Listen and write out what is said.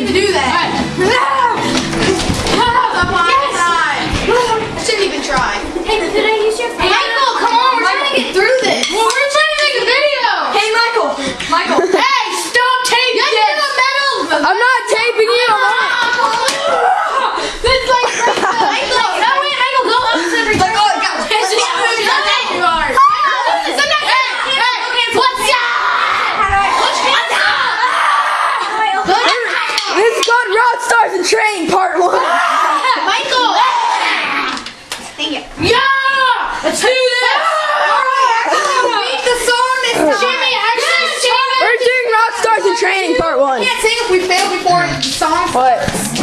need to do that. I shouldn't even try. Hey, could I use your phone? Michael, come on, we're trying to get through this. Well, we're trying to make a video. Hey, Michael. Hey, stop taping this. I'm not taping you. This like Michael, no wait, Michael, go up to the Like, oh, it got pissed. This is called Rockstars and Train Part 1. Michael. Yeah! Let's do this! Beat the song this time. Jimmy, actually, We're doing Rockstars and Training Part 1. Can't sing if we fail before the song. What?